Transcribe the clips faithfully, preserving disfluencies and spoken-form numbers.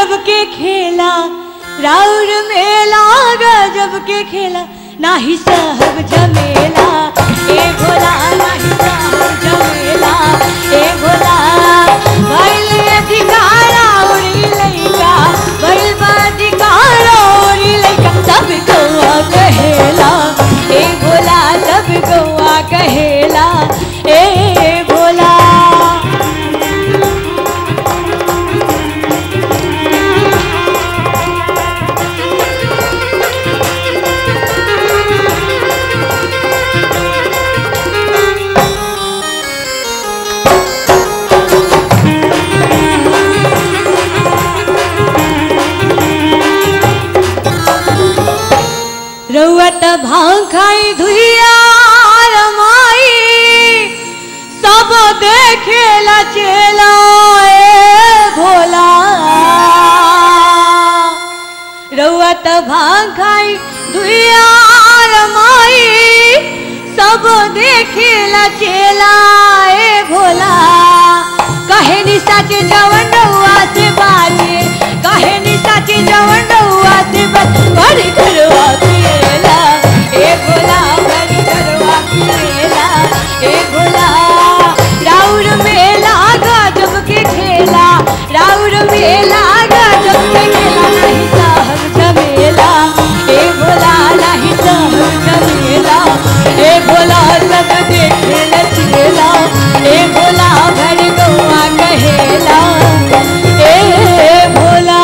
गजब के खेला, राउर मेला गजब के खेला, नाही साहब झमेला ए भोला, नाही साहब झमेला ए भोला। बैल अधिकारा उड़ी लैका, बैल अधिकारा उड़ी लैका, सब गौआ कहेला ए भोला, सब गौआ कहेला ए भोला। रउत भांग खाई धुइया रमाई, सब देखेला चेला ए भोला। रउत भांग खाई धुइया रमाई, सब देखेला चेला ए भोला। कहे नि साचे जवन रउआ से बाजे, कहे नि साचे जवन रउआ से बाजे, बड़ी करवा पिएला ए भोला, बड़ी करवा पिएला ए भोला। राउर मेला गजब के खेला, राउर मेला गजब के खेला, नहीं साहब झमेला ए भोला, नहीं साहब झमेला ए भोला। सब देखेला चेला ए भोला, भरी गौआ कहेला ए भोला।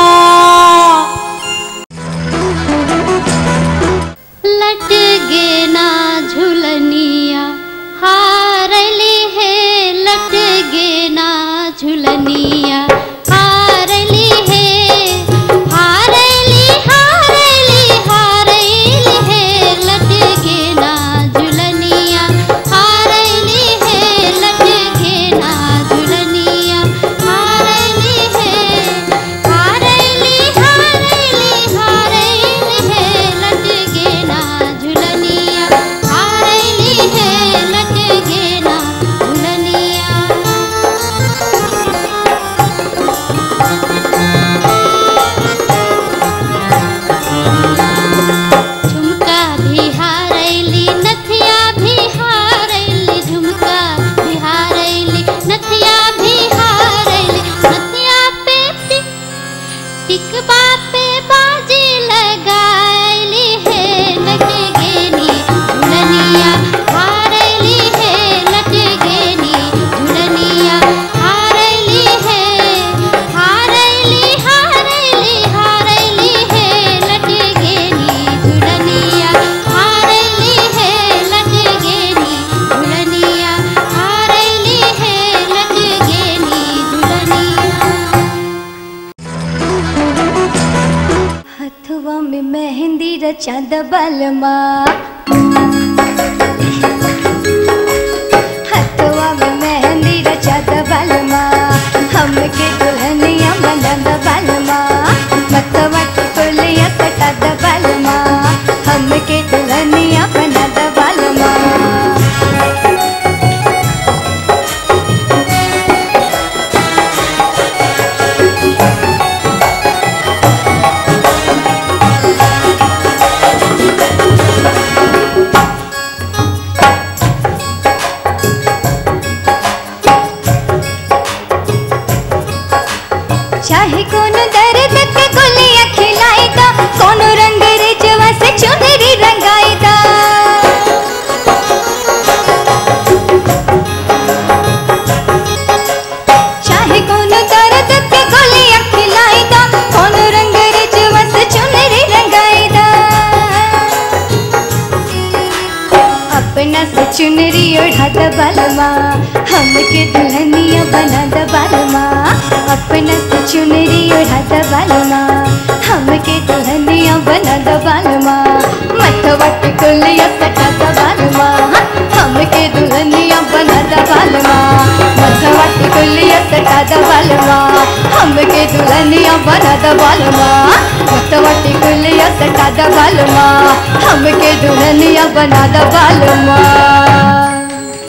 लट गे ना झुलनिया हारली है, लट गे ना झुलनिया हारली है, हारली हारली हारली है, लट गे ना झुलनिया हारली है, लट गे ना झुलनिया हारली है, हारली हारली हारली है, लट गे ना झुलनिया हारली है, लट गे ना झुलनिया। झुमका भी हारली, नथिया भी हारली, झुमका भी हारली, नथिया भी हारली, नथिया पे टिक टिकबा पे बाजी लगाइली है, लट गेनी झुलनिया हारली है, लट गेनी झुलनिया हारली है, हारली हारली हारली है, लट गेनी झुलनिया हारली है, लट गेनी झुलनिया हारली है, लट गेनी झुलनिया। हथवा में मेहंदी रचा दबलमा, हथवा में मेहंदी रचा दबलमा, हमके दुल्हनिया बना दबलमा, मतवा टिकुलिया सटा दबलमा, हमके दुल्हनिया बना दबलमा। चाहे कोनो दर्द के गुलिया खिलाई दा, कोनो रंग रिजवा से चुनरी रंगाई दा। चाहे कोनो दर्द के गुलिया खिलाई दा, कोनो रंग रिजवा से चुनरी रंगाई दा। अपना से चुनरी ओढ़ा दबलमा, हमके दुल्हनिया बना दबलमा, अपना से चुनरी ओढ़ा दबलमा, हमके दुल्हनिया बना दबलमा, मथवा टिकुलिया सटा दबलमा, हमके दुल्हनिया बना दबलमा, मथवा टिकुलिया सटा दबलमा, हमके दुल्हनिया बना दबलमा, मथवा टिकुलिया सटा दबलमा, हमके दुल्हनिया बना दबलमा।